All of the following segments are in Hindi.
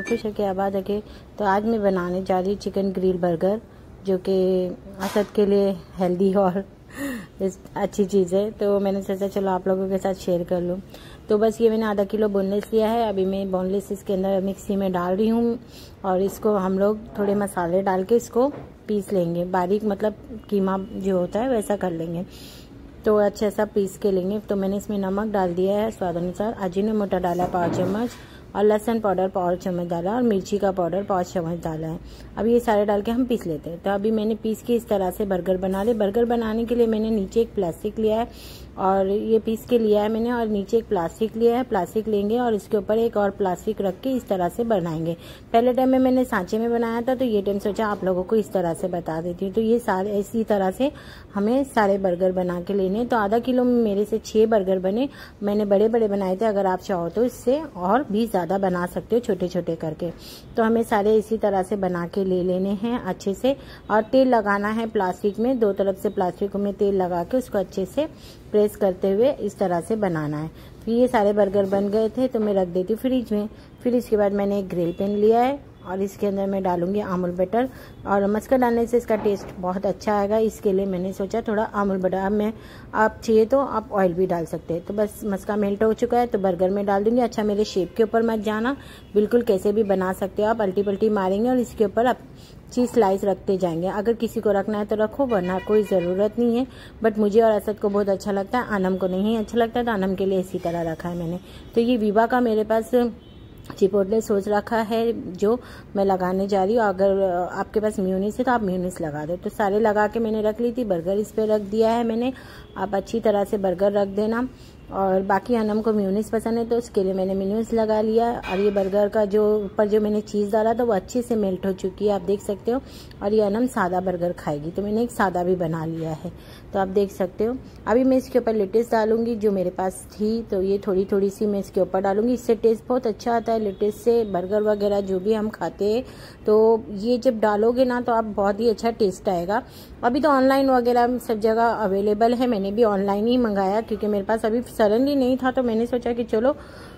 खुश रखे, आबाद रखे। तो आज मैं बनाने जा रही हूँ चिकन ग्रिल बर्गर, जो कि असद के लिए हेल्दी और अच्छी चीज़ है। तो मैंने सोचा चलो आप लोगों के साथ शेयर कर लूँ। तो बस ये मैंने आधा किलो बोनलेस लिया है। अभी मैं बोनलेस इसके अंदर मिक्सी में डाल रही हूँ और इसको हम लोग थोड़े मसाले डाल के इसको पीस लेंगे बारीक, मतलब कीमा जो होता है वैसा कर लेंगे। तो अच्छा सा पीस के लेंगे। तो मैंने इसमें नमक डाल दिया है स्वाद अनुसार, अजीनोमोटो डाला 5 चम्मच और लहसुन पाउडर 5 चम्मच डाला और मिर्ची का पाउडर 5 चम्मच डाला है। अब ये सारे डाल के हम पीस लेते हैं। तो अभी मैंने पीस के इस तरह से बर्गर बना लिए। बर्गर बनाने के लिए मैंने नीचे एक प्लास्टिक लिया है और ये पीस के लिया है मैंने, और नीचे एक प्लास्टिक लिया है। प्लास्टिक लेंगे और इसके ऊपर एक और प्लास्टिक रख के इस तरह से बनाएंगे। पहले टाइम में मैंने सांचे में बनाया था, तो ये टाइम सोचा आप लोगों को इस तरह से बता देती हूँ। तो ये सारे इसी तरह से हमें सारे बर्गर बना के लेने। तो आधा किलो में मेरे से 6 बर्गर बने। मैंने बड़े बड़े बनाए थे, अगर आप चाहो तो इससे और भी ज़्यादा बना सकते हो छोटे छोटे करके। तो हमें सारे इसी तरह से बना के ले लेने हैं अच्छे से। और तेल लगाना है प्लास्टिक में, 2 तरफ से प्लास्टिक में तेल लगा के उसको अच्छे से प्रेस करते हुए इस तरह से बनाना है। फिर ये सारे बर्गर बन गए थे तो मैं रख देती हूँ फ्रिज में। फिर इसके बाद मैंने एक ग्रिल पैन लिया है और इसके अंदर मैं डालूंगी अमूल बटर, और मस्का डालने से इसका टेस्ट बहुत अच्छा आएगा। इसके लिए मैंने सोचा थोड़ा अमूल बटर, अब मैं आप चाहिए तो आप ऑयल भी डाल सकते हैं। तो बस मस्का मेल्ट हो चुका है तो बर्गर में डाल दूंगी। अच्छा मेरे शेप के ऊपर मत जाना, बिल्कुल कैसे भी बना सकते हो आप, अल्टी पल्टी मारेंगे और इसके ऊपर आप चीज स्लाइस रखते जाएंगे। अगर किसी को रखना है तो रखो, वरना कोई ज़रूरत नहीं है। बट मुझे और असद को बहुत अच्छा लगता है, आनम को नहीं अच्छा लगता है, तो आनम के लिए इसी तरह रखा है मैंने। तो ये विवा का मेरे पास चिपोटले सॉस रखा है जो मैं लगाने जा रही हूँ। अगर आपके पास मेयोनीज है तो आप मेयोनीज लगा दो। तो सारे लगा के मैंने रख ली थी। बर्गर इस पे रख दिया है मैंने। आप अच्छी तरह से बर्गर रख देना। और बाकी अनम को मेयोनीज पसंद है तो उसके लिए मैंने मेयोनीज लगा लिया। और ये बर्गर का जो ऊपर जो मैंने चीज़ डाला था वो अच्छे से मेल्ट हो चुकी है, आप देख सकते हो। और ये अनम सादा बर्गर खाएगी तो मैंने एक सादा भी बना लिया है, तो आप देख सकते हो। अभी मैं इसके ऊपर लेटेस डालूंगी जो मेरे पास थी, तो ये थोड़ी थोड़ी सी मैं इसके ऊपर डालूंगी। इससे टेस्ट बहुत अच्छा आता है लेटेस से। बर्गर वगैरह जो भी हम खाते हैं तो ये जब डालोगे ना तो आप बहुत ही अच्छा टेस्ट आएगा। अभी तो ऑनलाइन वगैरह सब जगह अवेलेबल है, मैंने भी ऑनलाइन ही मंगाया क्योंकि मेरे पास अभी सडनली नहीं था, तो मैंने सोचा कि चलो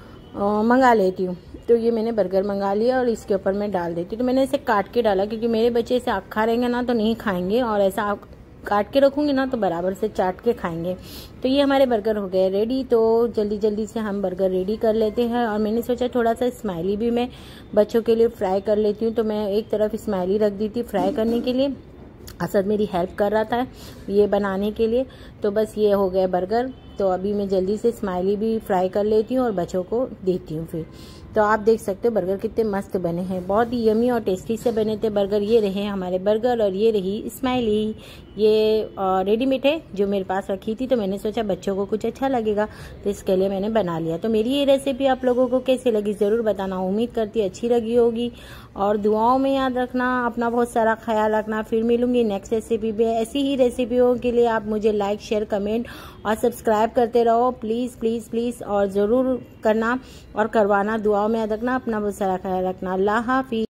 मंगा लेती हूँ। तो ये मैंने बर्गर मंगा लिया और इसके ऊपर मैं डाल देती हूँ। तो मैंने इसे काट के डाला क्योंकि मेरे बच्चे इसे खा रहेंगे ना तो नहीं खाएंगे, और ऐसा आप काट के रखूंगी ना तो बराबर से चाट के खाएंगे। तो ये हमारे बर्गर हो गए रेडी। तो जल्दी जल्दी से हम बर्गर रेडी कर लेते हैं। और मैंने सोचा थोड़ा सा स्माइली भी मैं बच्चों के लिए फ्राई कर लेती हूँ। तो मैं एक तरफ स्माइली रख दी थी फ्राई करने के लिए, असद मेरी हेल्प कर रहा था ये बनाने के लिए। तो बस ये हो गए बर्गर। तो अभी मैं जल्दी से स्माइली भी फ्राई कर लेती हूँ और बच्चों को देती हूँ फिर। तो आप देख सकते हो बर्गर कितने मस्त बने हैं, बहुत ही यमी और टेस्टी से बने थे बर्गर। ये रहे हमारे बर्गर और ये रही स्माइली। ये रेडीमेड है जो मेरे पास रखी थी, तो मैंने सोचा बच्चों को कुछ अच्छा लगेगा तो इसके लिए मैंने बना लिया। तो मेरी ये रेसिपी आप लोगों को कैसी लगी ज़रूर बताना, उम्मीद करती अच्छी लगी होगी। और दुआओं में याद रखना, अपना बहुत सारा ख्याल रखना। फिर मिलूंगी नेक्स्ट रेसिपी पे। ऐसी ही रेसिपियों के लिए आप मुझे लाइक शेयर कमेंट और सब्सक्राइब करते रहो प्लीज़ प्लीज़ प्लीज़, और ज़रूर करना और करवाना। दुआओं में याद रखना, अपना बहुत सारा ख्याल रखना। अल्लाह हाफिज़।